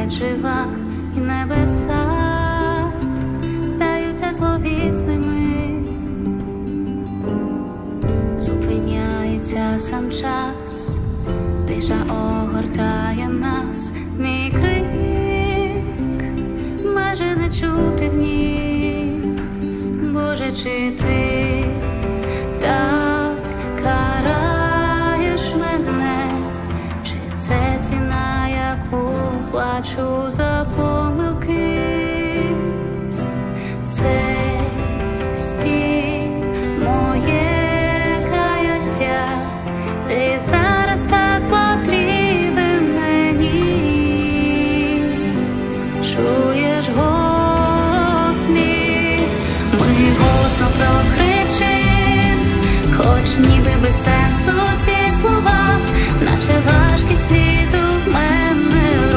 ледь жива, і небеса здаються зловісними. Зупиняється сам час, тиша огортає нас, мій крик майже не чути в ній. Боже, чи ти так караєш мене, чи це ціна, яку плачу за помилки? Цей спів моє каяття, ти зараз так потрібен мені. Чуєш голос мій, ми голосно прокричим, хоч ніби без сенсу ці слова, наче важкий світу в мене в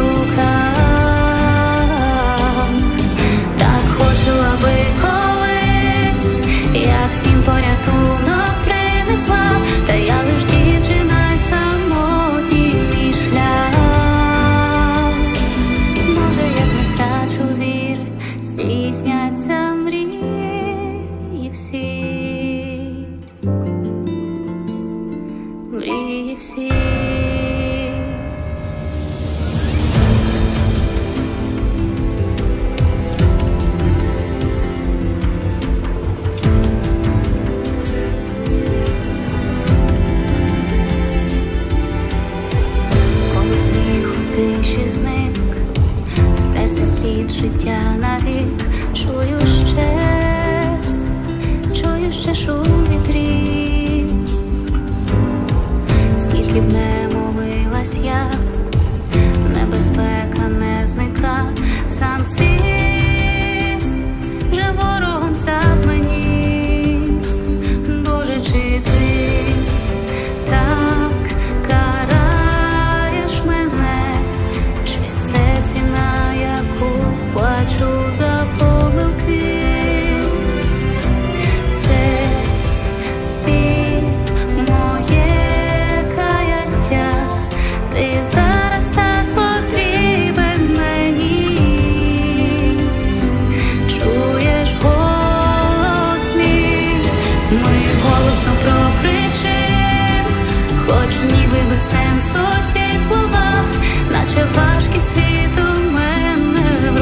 руках. Так хочу, аби колись я всім порятунок принесла, та я лиш дівчина й самотній мій шлях. Може, як не втрачу віри, здійсняться мрії всі, мрії всі. Коли сміх у тиші зник, стерся слід життя навік, чую ще шум вітрів. Скільки б не молилась я, небезпека не зника, сам світ вже ворогом став мені. Боже, чи ти так караєш мене, чи це ціна, яку плачу за помилки? Це спів моє каяття, ти зараз так потрібен мені. Чуєш голос мій, ми голосно прокричим, хоч ніби без сенсу ці слова, наче важкий світ у мене в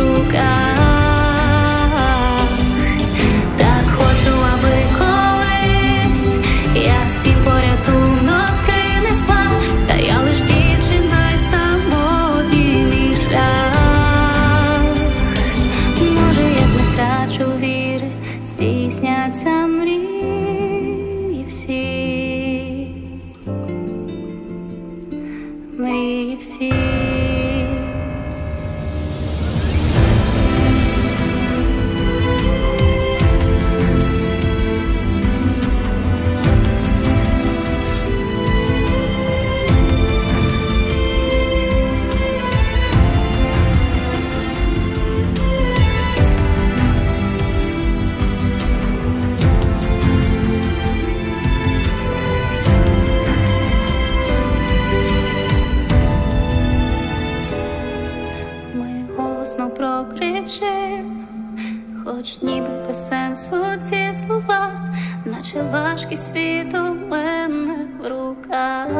руках. Так хочу, аби колись я всім порятунок принесла, та я лиш дівчина й самотній мій шлях. Може, як не втрачу віри, здійсняться мрії всі, мрії всі. Голосно прокричим, хоч ніби без сенсу ці слова, наче важкий світ у мене в руках.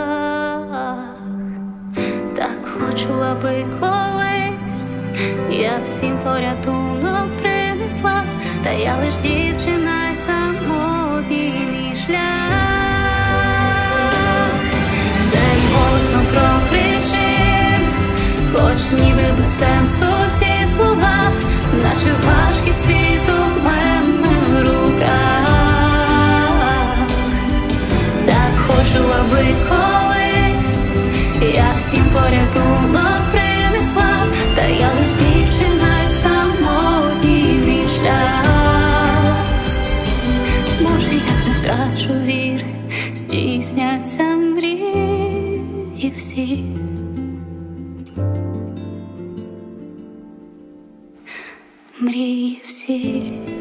Так хочу, аби колись я всім порятунок принесла, та я лиш дівчина й самотній мій шлях. Все ж голосно прокричим, хоч ніби без сенсу ці слова, наче важкий світ у мене в руках. Так хочу, аби колись я всім порятунок принесла, та я лиш дівчина й самотній мій шлях. Може, як не втрачу віри, здійсняться мрії всі, мрії всі.